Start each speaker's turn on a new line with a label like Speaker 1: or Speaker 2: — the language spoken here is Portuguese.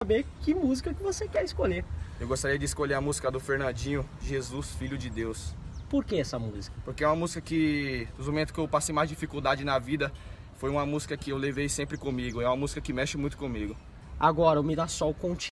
Speaker 1: saber que música que você quer escolher.
Speaker 2: Eu gostaria de escolher a música do Fernandinho, Jesus, Filho de Deus.
Speaker 1: Por que essa música?
Speaker 2: Porque é uma música que, nos momentos que eu passei mais dificuldade na vida, foi uma música que eu levei sempre comigo. É uma música que mexe muito comigo.
Speaker 1: Agora, o Mirassol continua